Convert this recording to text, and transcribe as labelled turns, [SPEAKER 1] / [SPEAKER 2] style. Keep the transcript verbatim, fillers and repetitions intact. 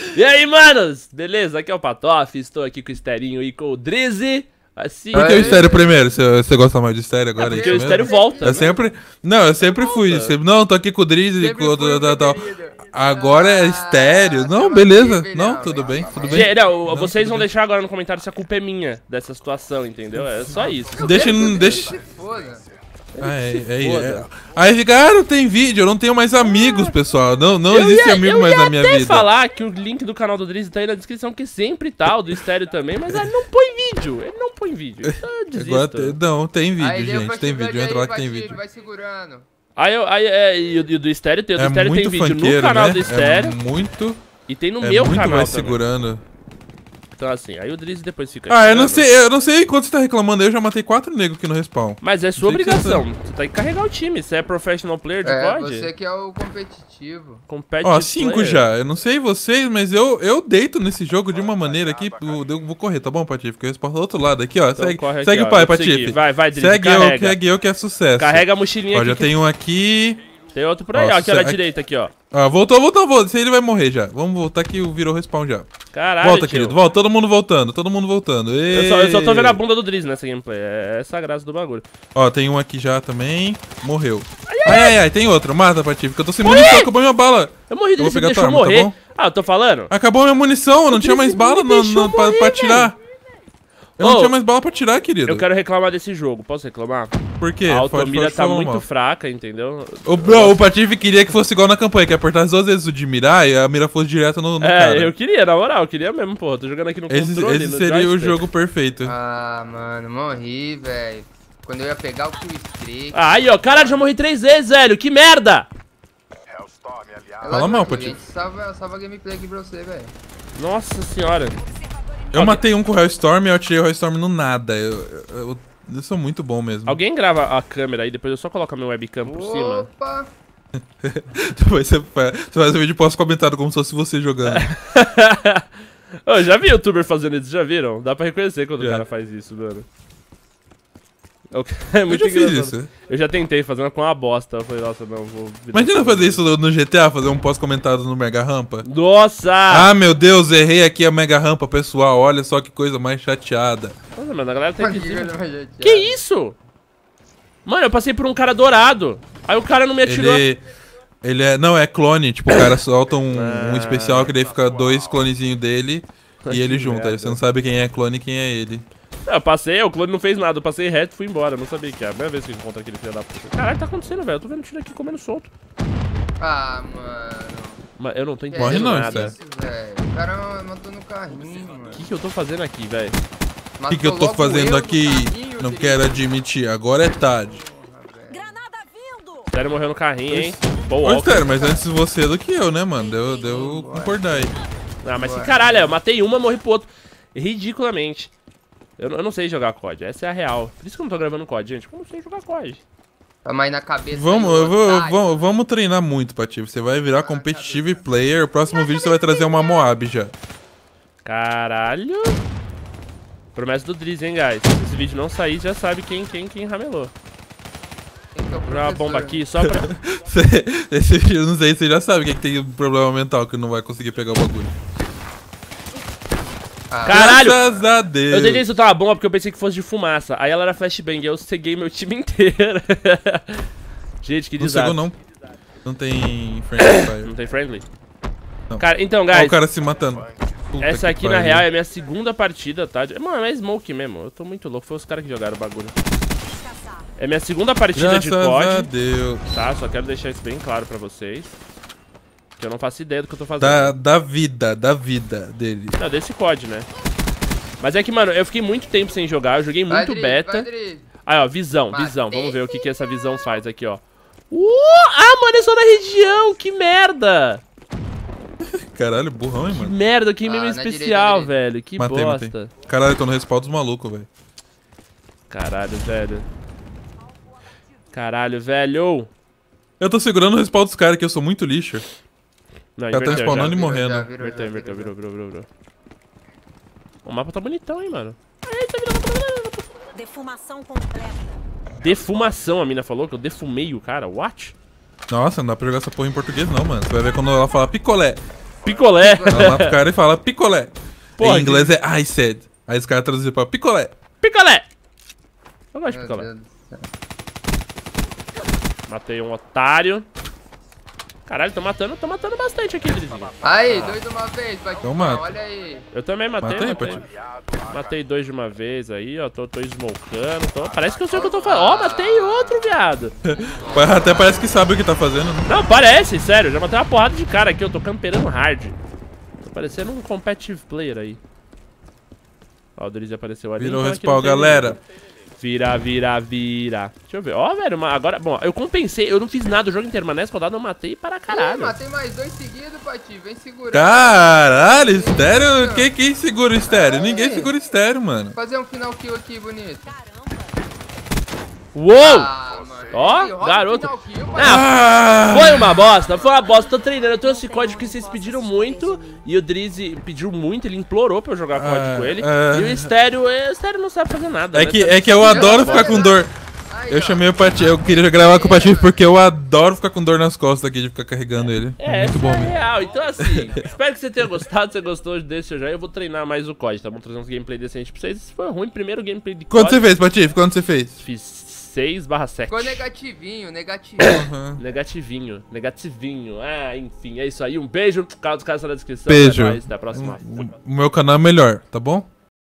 [SPEAKER 1] E aí, manos? Beleza? Aqui é o Patof, estou aqui com o Esterinho e com o Drizzy. Assim,
[SPEAKER 2] por que o estéreo primeiro? Você, você gosta mais de estéreo agora?
[SPEAKER 1] É porque
[SPEAKER 2] é
[SPEAKER 1] o estéreo volta.
[SPEAKER 2] Eu
[SPEAKER 1] né?
[SPEAKER 2] sempre. Não, eu sempre fui. Sempre, não, tô aqui com o Drizzy, com o tal, tal. Agora é estéreo. Não, beleza. Não, tudo bem, tudo bem.
[SPEAKER 1] Gente, não,
[SPEAKER 2] Não,
[SPEAKER 1] vocês
[SPEAKER 2] tudo
[SPEAKER 1] vão
[SPEAKER 2] bem.
[SPEAKER 1] deixar agora no comentário se a culpa é minha dessa situação, entendeu? É só isso.
[SPEAKER 2] Deixa, deixa.
[SPEAKER 3] Foda.
[SPEAKER 2] Ah, é, é, é,
[SPEAKER 1] Foda.
[SPEAKER 2] Aí fica, ah, não tem vídeo, eu não tenho mais amigos, pessoal. Não, não
[SPEAKER 1] Eu
[SPEAKER 2] existe
[SPEAKER 1] ia-
[SPEAKER 2] amigo
[SPEAKER 1] eu
[SPEAKER 2] mais
[SPEAKER 1] ia
[SPEAKER 2] na minha
[SPEAKER 1] até
[SPEAKER 2] vida.
[SPEAKER 1] falar que o link do canal do Drizzy tá aí na descrição, que sempre tá, o do Estéreo também, mas ele não põe vídeo, ele não põe vídeo. Então eu
[SPEAKER 2] Agora
[SPEAKER 1] desisto.
[SPEAKER 2] tem- não, tem vídeo,
[SPEAKER 3] Aí deu
[SPEAKER 2] gente,
[SPEAKER 3] pra
[SPEAKER 2] tem
[SPEAKER 3] te ver
[SPEAKER 2] vídeo.
[SPEAKER 3] aí,
[SPEAKER 2] Entra lá que
[SPEAKER 3] vai
[SPEAKER 2] tem
[SPEAKER 3] te-
[SPEAKER 2] vídeo.
[SPEAKER 3] Vai segurando.
[SPEAKER 1] Aí, eu, aí é, e o e o do Estéreo tem, o do
[SPEAKER 2] É
[SPEAKER 1] Estéreo tem
[SPEAKER 2] muito
[SPEAKER 1] vídeo no
[SPEAKER 2] funkeiro,
[SPEAKER 1] canal
[SPEAKER 2] né?
[SPEAKER 1] do Estéreo
[SPEAKER 2] É muito,
[SPEAKER 1] e tem no
[SPEAKER 2] é
[SPEAKER 1] meu
[SPEAKER 2] muito
[SPEAKER 1] canal
[SPEAKER 2] vai
[SPEAKER 1] também.
[SPEAKER 2] segurando.
[SPEAKER 1] Então assim, aí o Drizzy depois fica...
[SPEAKER 2] Ah, eu não
[SPEAKER 1] xingando.
[SPEAKER 2] sei, eu não sei quanto você tá reclamando, eu já matei quatro negros aqui no respawn.
[SPEAKER 1] Mas é sua
[SPEAKER 2] Não sei que
[SPEAKER 1] obrigação, você tem que carregar o time, você é professional player de
[SPEAKER 3] É,
[SPEAKER 1] COD?
[SPEAKER 3] você que é o competitivo.
[SPEAKER 1] Competitive
[SPEAKER 2] Ó, cinco
[SPEAKER 1] player.
[SPEAKER 2] já, eu não sei vocês, mas eu, eu deito nesse jogo de uma maneira aqui, eu, eu vou correr, tá bom, Patife? Que eu respondo do outro lado aqui, ó,
[SPEAKER 1] Então
[SPEAKER 2] segue,
[SPEAKER 1] corre aqui,
[SPEAKER 2] segue
[SPEAKER 1] ó,
[SPEAKER 2] o pai,
[SPEAKER 1] vou te seguir.
[SPEAKER 2] Patife.
[SPEAKER 1] Vai, vai, Drizzy,
[SPEAKER 2] Segue eu,
[SPEAKER 1] carrega.
[SPEAKER 2] segue eu que é sucesso.
[SPEAKER 1] Carrega a mochilinha
[SPEAKER 2] Ó,
[SPEAKER 1] aqui.
[SPEAKER 2] já
[SPEAKER 1] que-
[SPEAKER 2] tem um aqui.
[SPEAKER 1] Tem outro por aí, ó,
[SPEAKER 2] Nossa,
[SPEAKER 1] aqui ó, na
[SPEAKER 2] aqui-
[SPEAKER 1] direita aqui, ó.
[SPEAKER 2] Ah, voltou, voltou, voltou. Esse aí ele vai morrer já. Vamos voltar que virou respawn já.
[SPEAKER 1] Caralho,
[SPEAKER 2] Volta,
[SPEAKER 1] tio.
[SPEAKER 2] querido, volta, todo mundo voltando, todo mundo voltando.
[SPEAKER 1] Eu só, eu só tô vendo a bunda do Drizzy nessa gameplay, é essa a graça do bagulho.
[SPEAKER 2] Ó, tem um aqui já também. Morreu. Ai, ai, ai, tem outro. Mata, Patife, que eu tô sem munição, acabou minha bala.
[SPEAKER 1] Eu morri,
[SPEAKER 2] Eu vou
[SPEAKER 1] Drizzy,
[SPEAKER 2] pegar
[SPEAKER 1] me
[SPEAKER 2] tua
[SPEAKER 1] deixou
[SPEAKER 2] arma, tá
[SPEAKER 1] morrer.
[SPEAKER 2] bom?
[SPEAKER 1] Ah, eu tô falando?
[SPEAKER 2] Acabou minha munição, eu não tinha mais
[SPEAKER 1] Drizzy
[SPEAKER 2] bala
[SPEAKER 1] me
[SPEAKER 2] no,
[SPEAKER 1] deixou
[SPEAKER 2] no, pra,
[SPEAKER 1] morrer,
[SPEAKER 2] pra tirar. Eu
[SPEAKER 1] Ô,
[SPEAKER 2] não tinha mais bala pra tirar, querido.
[SPEAKER 1] Eu quero reclamar desse jogo, posso reclamar?
[SPEAKER 2] Por quê?
[SPEAKER 1] A
[SPEAKER 2] Pode-
[SPEAKER 1] automira
[SPEAKER 2] pode
[SPEAKER 1] tá
[SPEAKER 2] falar
[SPEAKER 1] muito
[SPEAKER 2] mal.
[SPEAKER 1] fraca, entendeu?
[SPEAKER 2] O, bro, o Patife queria que fosse igual na campanha, que apertasse duas vezes o de mirar e a mira fosse direto no, no
[SPEAKER 1] É,
[SPEAKER 2] cara.
[SPEAKER 1] eu queria, na moral, eu queria mesmo, porra. Tô jogando aqui no
[SPEAKER 2] Esse,
[SPEAKER 1] controle,
[SPEAKER 2] esse
[SPEAKER 1] no
[SPEAKER 2] seria o
[SPEAKER 1] joystick.
[SPEAKER 2] jogo perfeito.
[SPEAKER 3] Ah, mano, morri, velho. Quando eu ia pegar o kill streak.
[SPEAKER 1] Ah, aí, ó, caralho, já morri três vezes, velho, que merda!
[SPEAKER 3] É
[SPEAKER 2] Fala mal,
[SPEAKER 3] lógico,
[SPEAKER 2] Patife.
[SPEAKER 3] a gente salva, salva a gameplay aqui pra você, velho.
[SPEAKER 1] Nossa senhora.
[SPEAKER 2] Eu matei um com o Hellstorm e eu atirei o Hellstorm no nada. Eu, eu, eu, eu sou muito bom mesmo.
[SPEAKER 1] Alguém grava a câmera aí, depois eu só coloco a minha webcam por cima.
[SPEAKER 3] Opa!
[SPEAKER 2] Depois você faz, você faz um vídeo pós-comentado como se fosse você jogando.
[SPEAKER 1] Ô, já vi youtuber fazendo isso, já viram? Dá pra reconhecer quando o
[SPEAKER 2] Já.
[SPEAKER 1] cara faz isso, mano. O cara É
[SPEAKER 2] Eu
[SPEAKER 1] muito
[SPEAKER 2] já fiz
[SPEAKER 1] engraçado.
[SPEAKER 2] isso.
[SPEAKER 1] Eu já tentei fazer uma com uma bosta. Eu falei, nossa, não, vou. virar-
[SPEAKER 2] Imagina fazer isso no- no G T A, fazer um pós-comentado no Mega Rampa.
[SPEAKER 1] Nossa!
[SPEAKER 2] Ah, meu Deus, errei aqui a Mega Rampa, pessoal. Olha só que coisa mais chateada.
[SPEAKER 1] Nossa, mano, a galera tá aqui.
[SPEAKER 3] Amigo, não, gente,
[SPEAKER 1] Que
[SPEAKER 3] é.
[SPEAKER 1] isso? Mano, eu passei por um cara dourado. Aí o cara não me atirou.
[SPEAKER 2] Ele. Ele é. Não, é clone. Tipo, o cara solta um, um
[SPEAKER 1] Ah,
[SPEAKER 2] especial que daí fica dois clonezinhos dele e ele
[SPEAKER 1] Que
[SPEAKER 2] junta. Aí
[SPEAKER 1] merda.
[SPEAKER 2] você não sabe quem é clone e quem é ele.
[SPEAKER 1] Eu passei, o clone não fez nada. Eu passei reto e fui embora. Eu não sabia que é a primeira vez que eu encontro aquele filho da puta. Caralho, tá acontecendo, velho. Eu tô vendo tiro aqui comendo solto.
[SPEAKER 3] Ah, mano.
[SPEAKER 1] Mas eu não tô
[SPEAKER 3] Que
[SPEAKER 1] entendendo
[SPEAKER 2] Morre não,
[SPEAKER 1] nada.
[SPEAKER 2] isso
[SPEAKER 3] isso, velho? O cara matou no carrinho, mano.
[SPEAKER 1] O que, que eu tô fazendo aqui, velho?
[SPEAKER 2] O que, que eu tô fazendo aqui? Não quero admitir, agora é tarde.
[SPEAKER 4] Granada vindo!
[SPEAKER 1] O sério morreu no carrinho, hein? Pô,
[SPEAKER 2] Ô,
[SPEAKER 1] Walker.
[SPEAKER 2] sério, mas antes você do que eu, né, mano? Deu, deu concordar aí.
[SPEAKER 1] Ah, mas que caralho, eu matei uma, morri pro outro. Ridiculamente. Eu, não- eu não sei jogar C O D, essa é a real. Por isso que eu não tô gravando C O D, gente. Eu não sei jogar C O D.
[SPEAKER 3] Tamo aí na cabeça.
[SPEAKER 2] Vamos,
[SPEAKER 3] aí,
[SPEAKER 2] eu vou,
[SPEAKER 3] otário.
[SPEAKER 2] vamos, vamos treinar muito, Patife. Você vai virar competitive player. O próximo vídeo você vai trazer uma Moab já.
[SPEAKER 1] Caralho. Promessa do Drizzy, hein, guys. Se esse vídeo não sair, já sabe quem, quem, quem ramelou.
[SPEAKER 3] Quem que é o
[SPEAKER 1] Vou jogar uma bomba
[SPEAKER 3] professor?
[SPEAKER 1] aqui só pra...
[SPEAKER 2] Você- Esse vídeo, não sei, você já sabe quem que tem um problema mental que não vai conseguir pegar o bagulho.
[SPEAKER 3] Ah,
[SPEAKER 1] Caralho!
[SPEAKER 2] Graças a Deus.
[SPEAKER 1] Eu tentei soltar uma bomba porque eu pensei que fosse de fumaça. Aí ela era flashbang, eu ceguei meu time inteiro. Gente, que
[SPEAKER 2] Não
[SPEAKER 1] desastre.
[SPEAKER 2] chegou, não. Não tem friendly fire.
[SPEAKER 1] Não tem friendly?
[SPEAKER 2] Não.
[SPEAKER 1] Cara, então,
[SPEAKER 2] Olha
[SPEAKER 1] guys,
[SPEAKER 2] o cara se matando. Puta
[SPEAKER 1] essa
[SPEAKER 2] que
[SPEAKER 1] aqui na
[SPEAKER 2] pariu.
[SPEAKER 1] real é a minha segunda partida, tá? Mano, é smoke mesmo. Eu tô muito louco. Foi os caras que jogaram o bagulho. É minha segunda partida de
[SPEAKER 2] Graças a
[SPEAKER 1] C O D,
[SPEAKER 2] Deus.
[SPEAKER 1] tá? Só quero deixar isso bem claro pra vocês. Que eu não faço ideia do que eu tô fazendo.
[SPEAKER 2] Da, da vida, da vida dele.
[SPEAKER 1] Não, desse C O D, né? Mas é que, mano, eu fiquei muito tempo sem jogar. Eu joguei
[SPEAKER 3] vai,
[SPEAKER 1] muito
[SPEAKER 3] Drizzy,
[SPEAKER 1] beta.
[SPEAKER 3] vai, Drizzy.
[SPEAKER 1] Aí, ó, visão,
[SPEAKER 3] Matei.
[SPEAKER 1] visão. Vamos ver o que, que essa visão faz aqui, ó. Uh, ah, mano, é só na região. Que merda.
[SPEAKER 2] Caralho, burrão, hein,
[SPEAKER 1] Que
[SPEAKER 2] mano.
[SPEAKER 1] merda, que
[SPEAKER 3] Ah,
[SPEAKER 1] meme
[SPEAKER 3] na
[SPEAKER 1] especial,
[SPEAKER 3] direita, na
[SPEAKER 1] velho. Que
[SPEAKER 2] Matei,
[SPEAKER 1] bosta.
[SPEAKER 2] matei. Caralho, eu tô no respawn dos malucos, velho.
[SPEAKER 1] Caralho, velho. Caralho, velho.
[SPEAKER 2] Eu tô segurando o respawn dos caras que eu sou muito lixo.
[SPEAKER 1] Não,
[SPEAKER 2] O cara tá
[SPEAKER 1] inverteu já.
[SPEAKER 2] spawnando e
[SPEAKER 3] Virou,
[SPEAKER 2] morrendo.
[SPEAKER 3] já, virou,
[SPEAKER 1] Inverteu,
[SPEAKER 3] já,
[SPEAKER 1] inverteu,
[SPEAKER 3] virou,
[SPEAKER 1] virou, virou, virou, virou. O mapa tá bonitão, hein, mano.
[SPEAKER 4] Defumação completa.
[SPEAKER 1] Defumação, a mina falou que eu defumei o cara. What?
[SPEAKER 2] Nossa, não dá pra jogar essa porra em português não, mano. Você vai ver quando ela fala picolé.
[SPEAKER 1] Picolé.
[SPEAKER 2] Vai lá pro cara e fala picolé.
[SPEAKER 1] Porra,
[SPEAKER 2] em inglês é I said. Aí os caras traduzem pra picolé.
[SPEAKER 1] Picolé. Eu gosto de
[SPEAKER 3] Meu
[SPEAKER 1] picolé.
[SPEAKER 3] Deus do céu.
[SPEAKER 1] Matei um otário. Caralho, tô matando, tô matando bastante aqui, Drizinho.
[SPEAKER 3] Aí, dois de uma vez, Patinho.
[SPEAKER 2] Então mata.
[SPEAKER 3] Olha aí.
[SPEAKER 1] Eu também matei,
[SPEAKER 2] Mata aí,
[SPEAKER 1] matei.
[SPEAKER 2] Patinho.
[SPEAKER 1] Matei dois de uma vez aí, ó. Tô, tô smokando. Tô... Parece que eu sei o que eu tô fazendo. Ó, matei outro, viado.
[SPEAKER 2] Até parece que sabe o que tá fazendo, né?
[SPEAKER 1] Não, parece, sério. Eu já matei uma porrada de cara aqui. Eu tô camperando hard. Tô parecendo um competitive player aí. Ó, o Drizzy apareceu ali.
[SPEAKER 2] Virou
[SPEAKER 1] então aqui
[SPEAKER 2] respawn,
[SPEAKER 1] não tem
[SPEAKER 2] galera.
[SPEAKER 1] ninguém. Vira, vira, vira. Deixa eu ver. Ó, velho, uma- agora... Bom, eu compensei. Eu não fiz nada o jogo inteiro, mas nessa rodada eu matei para
[SPEAKER 3] Ih,
[SPEAKER 1] caralho.
[SPEAKER 3] matei mais dois seguidos, Patinho. Vem segurando.
[SPEAKER 2] Caralho, estéreo? Quem, quem segura o estéreo? Ninguém segura o estéreo, mano.
[SPEAKER 3] Fazer um final kill aqui, bonito.
[SPEAKER 1] Uou!
[SPEAKER 3] Ah, mano.
[SPEAKER 1] Ó,
[SPEAKER 3] Ih, roda o
[SPEAKER 1] garoto.
[SPEAKER 3] final kill, Patinho.
[SPEAKER 1] Ah, foi uma bosta, foi uma bosta. Tô treinando, eu trouxe código que vocês pediram muito. E o Drizzy pediu muito, ele implorou pra eu jogar código
[SPEAKER 2] Ah,
[SPEAKER 1] com ele.
[SPEAKER 2] ah.
[SPEAKER 1] E o Estéreo, o Estéreo não sabe fazer nada.
[SPEAKER 2] É
[SPEAKER 1] né?
[SPEAKER 2] que, é que eu adoro ficar com dor.
[SPEAKER 3] Aí,
[SPEAKER 2] Eu
[SPEAKER 3] ó.
[SPEAKER 2] chamei o Pati, eu queria gravar com o Patife porque eu adoro ficar com dor nas costas aqui de ficar carregando ele.
[SPEAKER 1] É,
[SPEAKER 2] Muito
[SPEAKER 1] essa
[SPEAKER 2] bom
[SPEAKER 1] é
[SPEAKER 2] mesmo.
[SPEAKER 1] real. Então assim, espero que você tenha gostado. Se você gostou desse já, eu vou treinar mais o código, tá? Vamos trazer uns gameplay decentes pra vocês. Se for ruim, primeiro gameplay de
[SPEAKER 2] Quanto
[SPEAKER 1] código.
[SPEAKER 2] você fez, Patife? Quanto você fez?
[SPEAKER 1] Fiz seis barra sete.
[SPEAKER 3] Ficou negativinho, negativinho.
[SPEAKER 1] Negativinho, negativinho. Ah, enfim, é isso aí. Um beijo. O canal dos caras tá na descrição.
[SPEAKER 2] Beijo.
[SPEAKER 1] É nóis, até a próxima.
[SPEAKER 2] O meu canal é melhor, tá bom?